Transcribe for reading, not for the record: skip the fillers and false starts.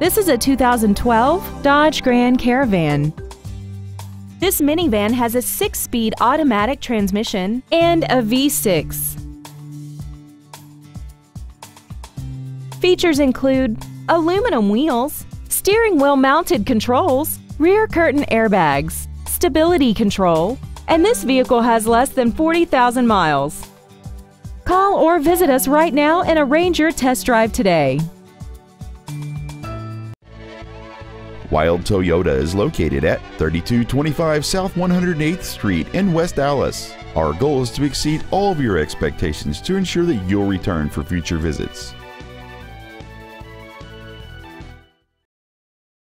This is a 2012 Dodge Grand Caravan. This minivan has a 6-speed automatic transmission and a V6. Features include aluminum wheels, steering wheel mounted controls, rear curtain airbags, stability control, and this vehicle has less than 40,000 miles. Call or visit us right now and arrange your test drive today. Wild Toyota is located at 3225 South 108th Street in West Dallas. Our goal is to exceed all of your expectations to ensure that you'll return for future visits.